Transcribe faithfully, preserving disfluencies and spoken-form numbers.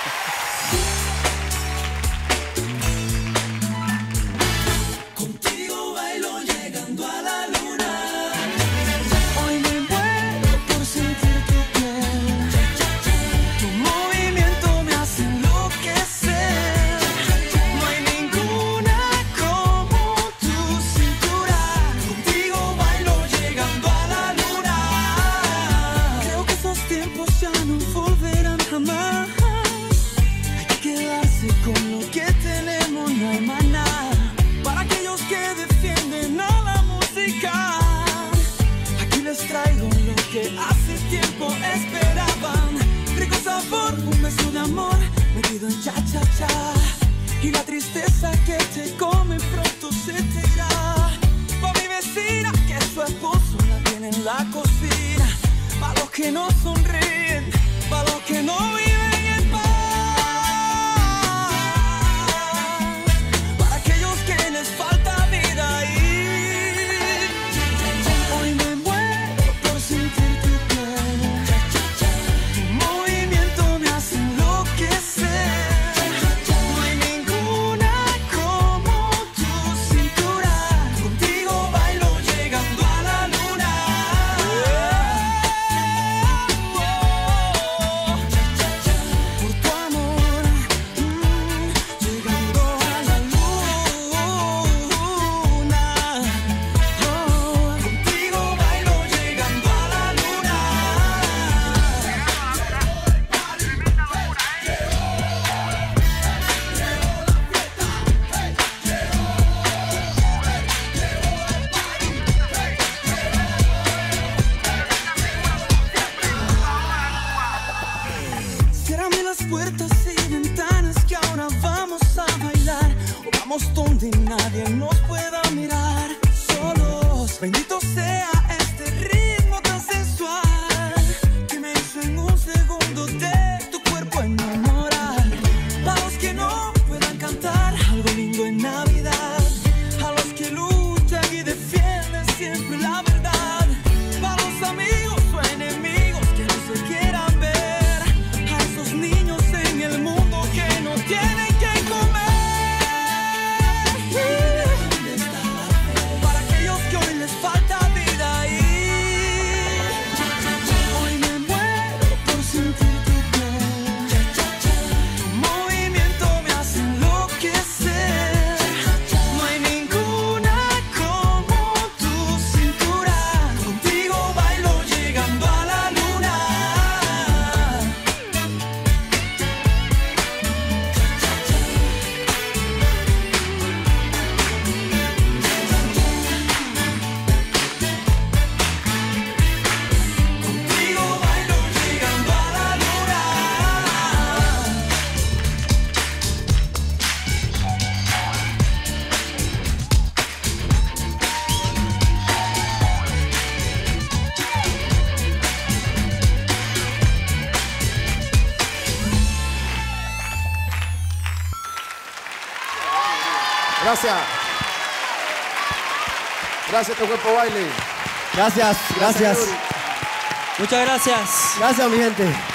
Contigo bailo llegando a la luna. Hoy me muero por sentir tu piel. Tu movimiento me hace enloquecer. No hay ninguna como tu cintura. Contigo bailo llegando a la luna. Creo que esos tiempos ya no volverán jamás. Hay que quedarse con lo que tenemos, no hay más nada. Para aquellos que defienden a la música, aquí les traigo lo que hace tiempo esperaban. Rico sabor, un beso de amor metido en cha-cha-cha. Y la tristeza que te come pronto se te irá. Pa' mi vecina que su esposo la tiene en la cocina. Pa' los que no sonríen, pa' los que no viven en paz. Para aquellos que les falta vida ahí. Hoy me muero por sentir tu piel. Tu movimiento me hace enloquecer. No hay ninguna como tu cintura. Contigo bailo llegando a la luna. Por tu amor, mm, llegando a la luna. Oh, contigo bailo llegando a la luna. Ciérrame las puertas y ventanas que ahora vamos a bailar. O vamos donde nadie nos pueda mirar. Solos, bendito sea este ritmo tan sensual que me hizo en un segundo de tu cuerpo enamorar. Para los que no puedan cantar algo lindo en Navidad, a los que luchan y defienden siempre la verdad, para los amigos o enemigos que no se quieran ver, a esos niños en el mundo que no tienen que comer. Para aquellos que hoy les falta vida ahí. Hoy me muero por sentir tu piel. Tu movimiento me hace enloquecer. No hay ninguna como tu cintura. Contigo bailo llegando a la luna. Contigo bailo llegando a la luna. Gracias. Gracias, Tu Cuerpo Baile. Gracias, gracias. Yuri. Muchas gracias. Gracias, mi gente.